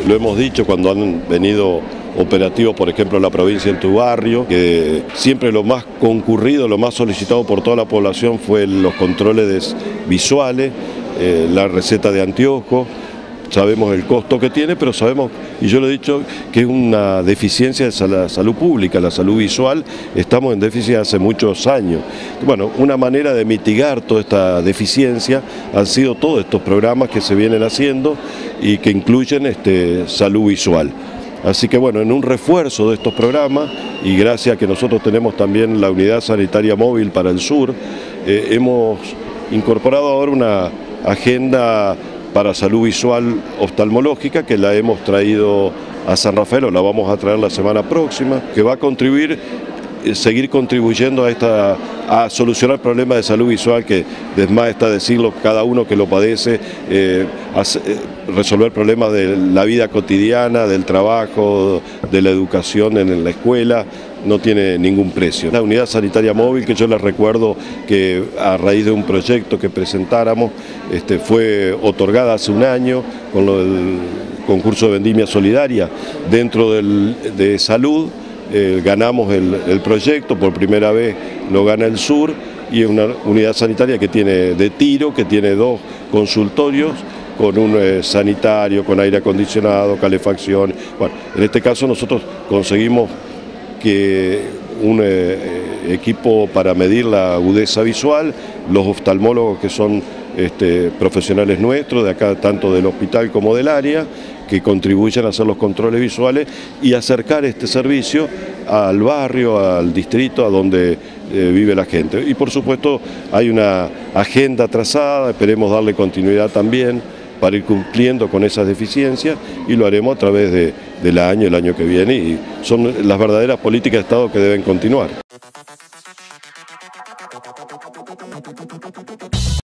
Lo hemos dicho cuando han venido operativos, por ejemplo, en la provincia de Tu Barrio, que siempre lo más concurrido, lo más solicitado por toda la población fue los controles visuales, la receta de anteojos. Sabemos el costo que tiene, pero sabemos, y yo lo he dicho, que es una deficiencia de la salud pública, la salud visual. Estamos en déficit hace muchos años. Bueno, una manera de mitigar toda esta deficiencia han sido todos estos programas que se vienen haciendo y que incluyen salud visual. Así que bueno, en un refuerzo de estos programas, y gracias a que nosotros tenemos también la unidad sanitaria móvil para el sur, hemos incorporado ahora una agenda para salud visual oftalmológica que la hemos traído a San Rafael, o la vamos a traer la semana próxima, que va a contribuir, seguir contribuyendo a solucionar problemas de salud visual que después está decirlo cada uno que lo padece, resolver problemas de la vida cotidiana, del trabajo, de la educación en la escuela. No tiene ningún precio. La unidad sanitaria móvil, que yo les recuerdo que a raíz de un proyecto que presentáramos, fue otorgada hace un año con el concurso de vendimia solidaria dentro de salud. Ganamos el proyecto, por primera vez lo gana el sur, y es una unidad sanitaria que tiene de tiro, que tiene 2 consultorios, con un sanitario, con aire acondicionado, calefacción. Bueno, en este caso nosotros conseguimos que un equipo para medir la agudeza visual, los oftalmólogos que son profesionales nuestros, de acá tanto del hospital como del área, que contribuyen a hacer los controles visuales y acercar este servicio al barrio, al distrito, a donde vive la gente. Y por supuesto hay una agenda trazada, esperemos darle continuidad también para ir cumpliendo con esas deficiencias, y lo haremos a través del año, el año que viene, y son las verdaderas políticas de Estado que deben continuar.